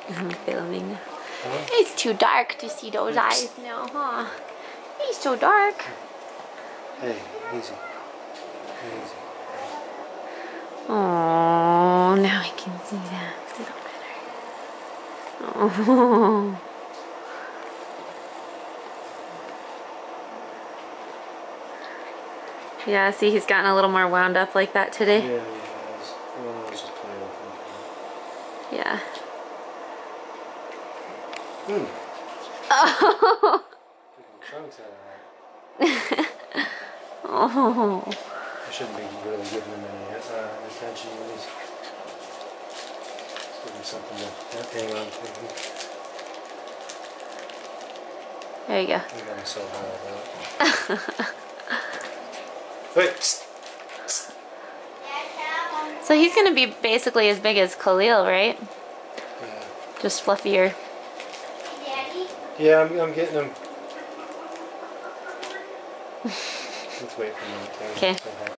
I'm filming. Huh? It's too dark to see those eyes now, huh? He's so dark. Hey, easy. Easy. Oh, now I can see that a little better. Oh. Yeah, see, he's gotten a little more wound up like that today. Yeah, well, I was just playing with him. Yeah. Oh. Chunks out of that. Oh. I shouldn't be really giving him any attention. Let's give him something to hang on to. There you go. He got himself out of that. Wait. Psst. Psst. So he's gonna be basically as big as Khalil, right? Yeah. Just fluffier. Yeah, I'm getting him. Let's wait for a minute. Okay.